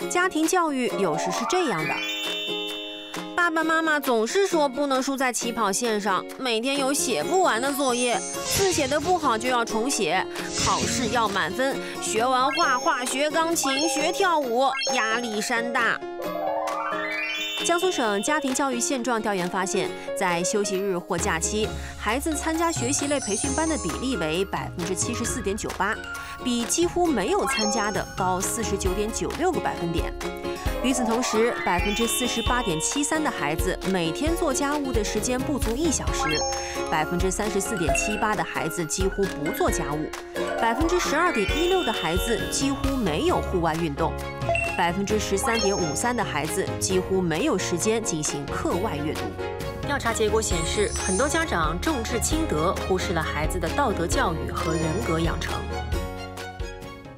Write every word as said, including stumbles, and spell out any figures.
家庭教育有时是这样的。 爸爸妈妈总是说不能输在起跑线上，每天有写不完的作业，字写得不好就要重写，考试要满分，学完画画、学钢琴、学跳舞，压力山大。江苏省家庭教育现状调研发现，在休息日或假期，孩子参加学习类培训班的比例为百分之七十四点九八，比几乎没有参加的高四十九点九六个百分点。 与此同时，百分之四十八点七三的孩子每天做家务的时间不足一小时，百分之三十四点七八的孩子几乎不做家务，百分之十二点一六的孩子几乎没有户外运动，百分之十三点五三的孩子几乎没有时间进行课外阅读。调查结果显示，很多家长重质轻德，忽视了孩子的道德教育和人格养成。